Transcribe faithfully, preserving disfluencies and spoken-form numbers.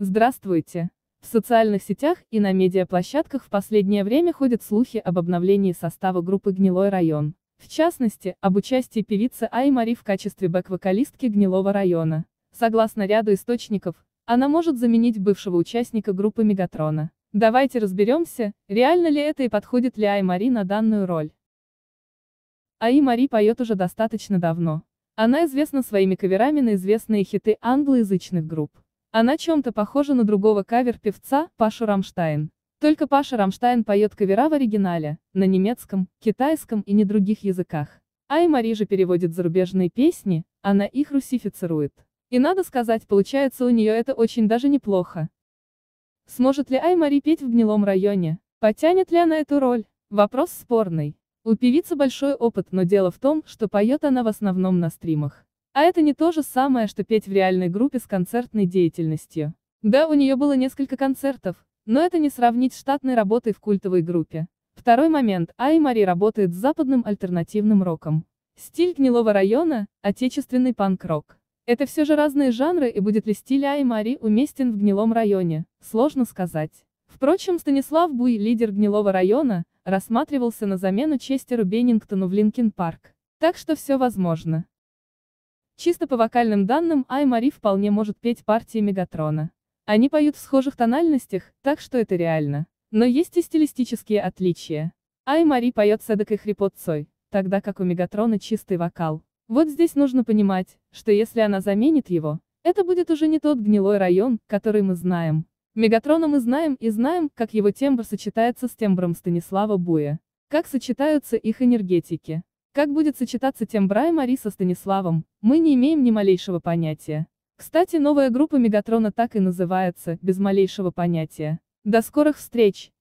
Здравствуйте! В социальных сетях и на медиаплощадках в последнее время ходят слухи об обновлении состава группы «Гнилой район». В частности, об участии певицы Аи Мари в качестве бэк-вокалистки «Гнилого района». Согласно ряду источников, она может заменить бывшего участника группы Мегатрона. Давайте разберемся, реально ли это и подходит ли Аи Мари на данную роль. Аи Мари поет уже достаточно давно. Она известна своими каверами на известные хиты англоязычных групп. Она чем-то похожа на другого кавер-певца, Пашу Рамштайн. Только Паша Рамштайн поет кавера в оригинале, на немецком, китайском и не других языках. Аи Мари же переводит зарубежные песни, она их русифицирует. И надо сказать, получается у нее это очень даже неплохо. Сможет ли Аи Мари петь в «Гнилом районе»? Потянет ли она эту роль? Вопрос спорный. У певицы большой опыт, но дело в том, что поет она в основном на стримах. А это не то же самое, что петь в реальной группе с концертной деятельностью. Да, у нее было несколько концертов, но это не сравнить с штатной работой в культовой группе. Второй момент, Аи Мари работает с западным альтернативным роком. Стиль «Гнилого района» — отечественный панк-рок. Это все же разные жанры, и будет ли стиль Аи Мари уместен в «Гнилом районе», сложно сказать. Впрочем, Станислав Буй, лидер «Гнилого района», рассматривался на замену Честеру Беннингтону в Линкин Парк. Так что все возможно. Чисто по вокальным данным, Аи Мари вполне может петь партии Мегатрона. Они поют в схожих тональностях, так что это реально. Но есть и стилистические отличия. Аи Мари поет с эдакой хрипотцой, тогда как у Мегатрона чистый вокал. Вот здесь нужно понимать, что если она заменит его, это будет уже не тот «Гнилой район», который мы знаем. Мегатрона мы знаем и знаем, как его тембр сочетается с тембром Станислава Буя. Как сочетаются их энергетики. Как будет сочетаться тембр Аи Мари со Станиславом, мы не имеем ни малейшего понятия. Кстати, новая группа Мегатрона так и называется, без малейшего понятия. До скорых встреч!